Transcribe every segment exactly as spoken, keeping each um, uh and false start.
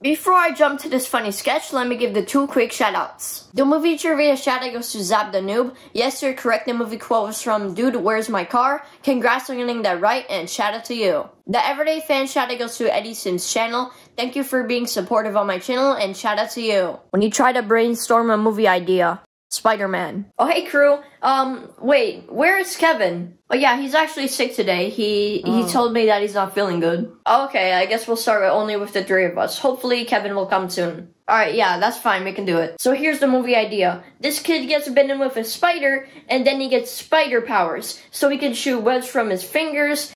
Before I jump to this funny sketch, let me give the two quick shoutouts. The movie trivia shoutout goes to Zap the Noob. Yes, you're correct. The movie quote was from Dude, Where's My Car? Congrats on getting that right, and shout out to you. The Everyday Fan shoutout goes to Edison's channel. Thank you for being supportive on my channel, and shout out to you. When you try to brainstorm a movie idea, Spider-Man. Oh, hey crew. Um, wait, where is Kevin? Oh yeah, he's actually sick today. He oh. he told me that he's not feeling good. Okay, I guess we'll start with only with the three of us. Hopefully Kevin will come soon. Alright, yeah, that's fine. We can do it. So here's the movie idea. This kid gets bitten with a spider, and then he gets spider powers. So he can shoot webs from his fingers.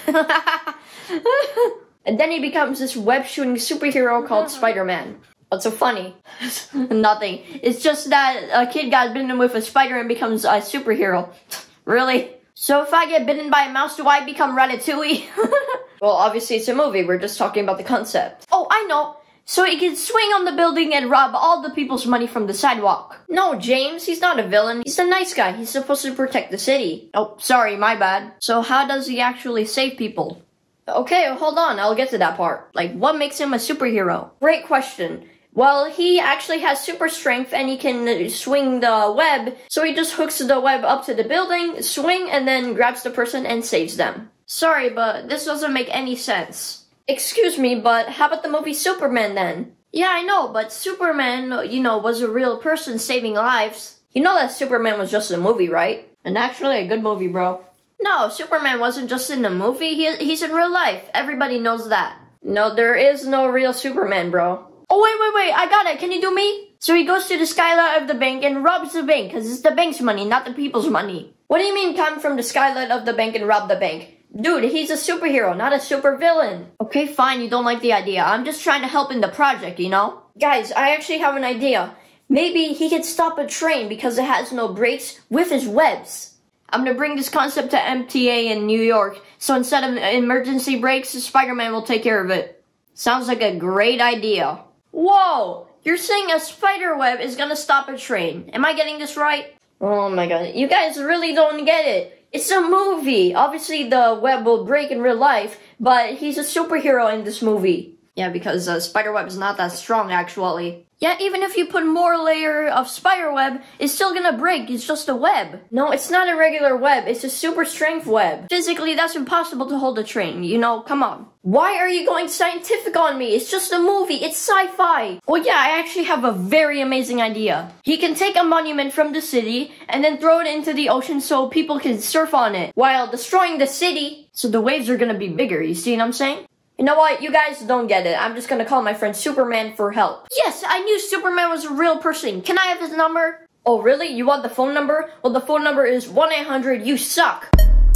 And then he becomes this web-shooting superhero called Spider-Man. What's so funny? Nothing. It's just that a kid got bitten with a spider and becomes a superhero. Really? So if I get bitten by a mouse, do I become Ratatouille? Well, obviously it's a movie. We're just talking about the concept. Oh, I know. So he can swing on the building and rob all the people's money from the sidewalk. No, James, he's not a villain. He's a nice guy. He's supposed to protect the city. Oh, sorry, my bad. So how does he actually save people? Okay, hold on. I'll get to that part. Like, what makes him a superhero? Great question. Well, he actually has super strength and he can swing the web, so he just hooks the web up to the building, swing, and then grabs the person and saves them. Sorry, but this doesn't make any sense. Excuse me, but how about the movie Superman then? Yeah, I know, but Superman, you know, was a real person saving lives. You know that Superman was just a movie, right? And actually a good movie, bro. No, Superman wasn't just in a movie, he, he's in real life. Everybody knows that. No, there is no real Superman, bro. Oh, wait, wait, wait, I got it. Can you do me? So he goes to the skylight of the bank and robs the bank, because it's the bank's money, not the people's money. What do you mean come from the skylight of the bank and rob the bank? Dude, he's a superhero, not a supervillain. Okay, fine, you don't like the idea. I'm just trying to help in the project, you know? Guys, I actually have an idea. Maybe he could stop a train because it has no brakes with his webs. I'm gonna bring this concept to M T A in New York, so instead of emergency brakes, Spider-Man will take care of it. Sounds like a great idea. Whoa! You're saying a spider web is gonna stop a train. Am I getting this right? Oh my god, you guys really don't get it. It's a movie. Obviously the web will break in real life, but he's a superhero in this movie. Yeah, because uh, spider web is not that strong actually. Yeah, even if you put more layer of spider web, it's still gonna break. It's just a web. No, it's not a regular web. It's a super strength web. Physically, that's impossible to hold a train. You know, come on. Why are you going scientific on me? It's just a movie. It's sci-fi. Oh yeah, I actually have a very amazing idea. He can take a monument from the city and then throw it into the ocean so people can surf on it while destroying the city. So the waves are gonna be bigger. You see what I'm saying? You know what? You guys don't get it. I'm just gonna call my friend Superman for help. Yes, I knew Superman was a real person. Can I have his number? Oh, really? You want the phone number? Well, the phone number is one eight hundred you suck.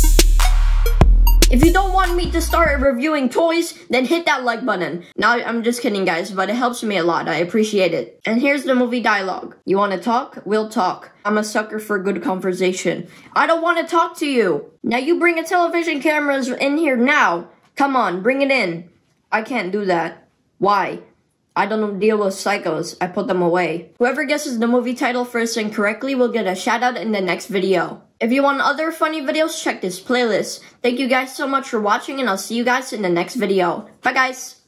If you don't want me to start reviewing toys, then hit that like button. Now, I'm just kidding, guys, but it helps me a lot. I appreciate it. And here's the movie dialogue. You want to talk? We'll talk. I'm a sucker for good conversation. I don't want to talk to you. Now, you bring a television cameras in here now. Come on, bring it in. I can't do that. Why? I don't deal with psychos. I put them away. Whoever guesses the movie title first and correctly will get a shout out in the next video. If you want other funny videos, check this playlist. Thank you guys so much for watching, and I'll see you guys in the next video. Bye guys!